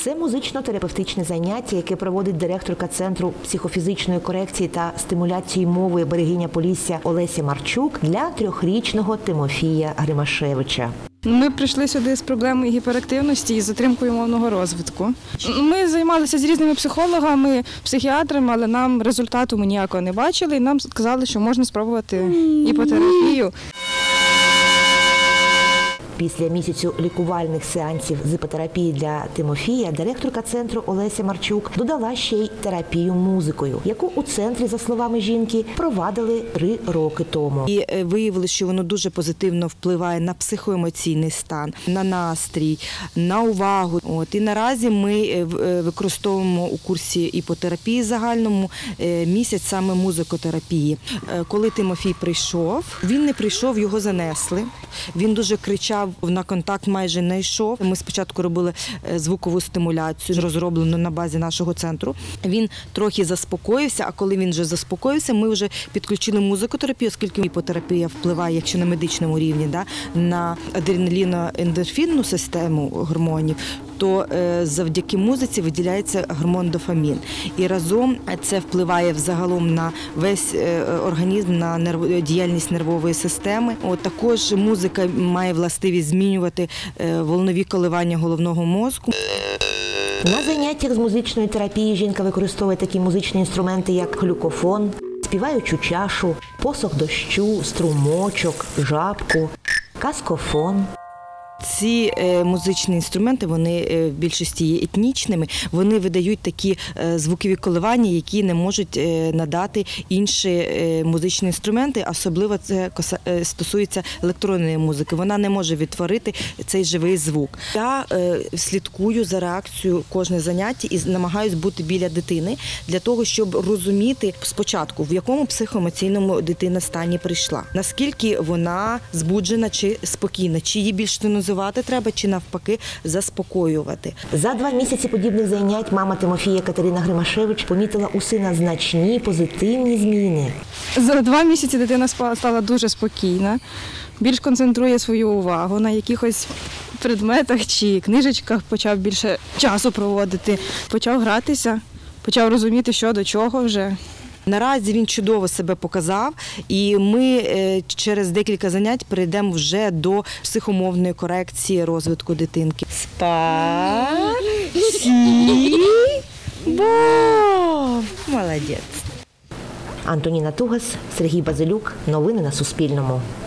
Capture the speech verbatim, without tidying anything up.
Це музично-терапевтичне заняття, яке проводить директорка Центру психофізичної корекції та стимуляції мови берегиня Полісся Олеся Марчук для трьохрічного Тимофія Гримашевича. Ми прийшли сюди з проблемою гіперактивності і затримкою мовного розвитку. Ми займалися з різними психологами, психіатрами, але нам результату ми ніякого не бачили. І нам сказали, що можна спробувати іпотерапію. Після місяцю лікувальних сеансів з іпотерапії для Тимофія директорка центру Олеся Марчук додала ще й терапію музикою, яку у центрі, за словами жінки, провадили три роки тому. І виявили, що воно дуже позитивно впливає на психоемоційний стан, на настрій, на увагу. От, і наразі ми використовуємо у курсі іпотерапії загальному місяць саме музикотерапії. Коли Тимофій прийшов, він не прийшов, його занесли. Він дуже кричав, на контакт майже не йшов. Ми спочатку робили звукову стимуляцію, розроблену на базі нашого центру. Він трохи заспокоївся, а коли він вже заспокоївся, ми вже підключили музикотерапію, оскільки іпотерапія впливає, якщо на медичному рівні, да, на адреналіно-ендорфінну систему гормонів, то завдяки музиці виділяється гормон дофамін. І разом це впливає взагалом на весь організм, на нерв... діяльність нервової системи. От, також музика має властивість змінювати волнові коливання головного мозку. На заняттях з музичної терапії жінка використовує такі музичні інструменти, як глюкофон, співаючу чашу, посох дощу, струмочок, жабку, каскофон. Ці музичні інструменти, вони в більшості є етнічними, вони видають такі звукові коливання, які не можуть надати інші музичні інструменти, особливо це стосується електронної музики. Вона не може відтворити цей живий звук. Я слідкую за реакцією кожне заняття і намагаюся бути біля дитини для того, щоб розуміти спочатку, в якому психоемоційному дитина стані прийшла, наскільки вона збуджена чи спокійна, чи її більш тонізувати треба, чи навпаки заспокоювати. За два місяці подібних занять мама Тимофія Катерина Гримашевич помітила у сина значні позитивні зміни. За два місяці дитина стала дуже спокійна, більш концентрує свою увагу на якихось предметах чи книжечках, почав більше часу проводити, почав гратися, почав розуміти, що до чого вже. Наразі він чудово себе показав, і ми через декілька занять перейдемо вже до психомовної корекції розвитку дитинки. Спасибо! Молодець! Антоніна Тугас, Сергій Базилюк. Новини на Суспільному.